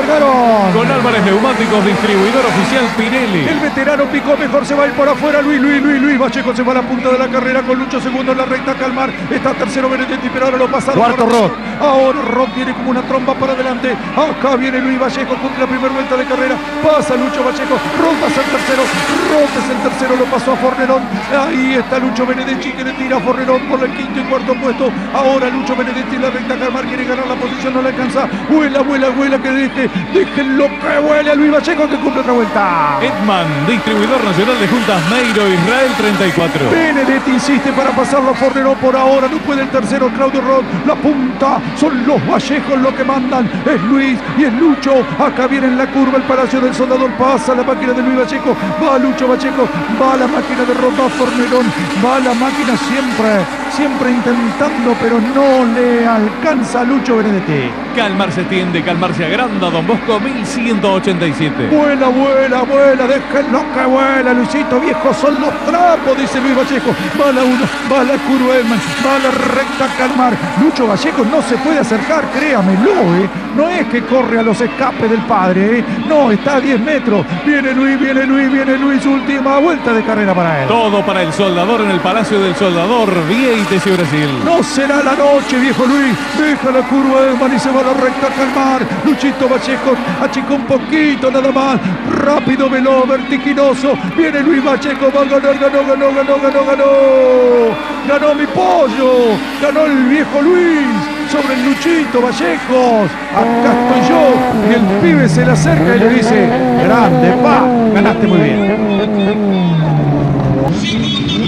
largaron. Con Álvarez Neumáticos, distribuidor oficial Pirelli. El veterano picó mejor, se va a ir por afuera. Luis Vallejo se va a la punta de la carrera con Lucho segundo en la recta. Calmar está tercero Benedetti, pero ahora lo pasaron. Cuarto Rod. Ahora Rod viene como una tromba para adelante. Acá viene Luis Vallejo con la primera vuelta de carrera. Pasa Lucho Vallejo. Rod va a ser tercero. Rod es el tercero, lo pasó a Fornerón. Ahí está Lucho Benedetti que le tira a Fornerón por el quinto y cuarto puesto. Ahora Lucho Benedetti en la recta. Calmar quiere ganar la posición, no le alcanza. Vuela, que déjenlo que vuele a Luis Vallejo que cumple otra vuelta. Edman, distribuidor nacional de Juntas Meiro, Israel 34. Benedetti insiste para pasarlo a Fornerón por ahora. No puede el tercero, Claudio Rod. La punta son los Vallejos lo que mandan. Es Luis y es Lucho. Acá viene en la curva el Palacio del Soldador. Pasa la máquina de Luis Vallejo. Va Lucho Vallejo. Va la máquina de Rod. Va Fornerón. Va la máquina siempre intentando, pero no le alcanza a Lucho Benedetti. Calmar se tiende, Calmar se agranda, Don Bosco 1187. Vuela, déjenlo que vuela, Luisito viejo, son los trapos, dice Luis Vallejo. Va la 1, va la curva Edman, va la recta Calmar. Lucho Vallejo no se puede acercar, créamelo, no es que corre a los escapes del padre, no, está a 10 metros. Viene Luis, última vuelta de carrera para él. Todo para el Soldador en el Palacio del Soldador, Vieites y Brasil. No será la noche, viejo Luis, deja la curva Edman y se va a la recta Calmar. Luchito Vallejo achicó un poquito nada más, rápido, veloz, vertiginoso. Viene Luis Vallejo, va a ganar, ganó mi pollo, ganó el viejo Luis sobre el Luchito Vallejos. Acá estoy yo y el pibe se le acerca y le dice: grande, pa, ganaste muy bien.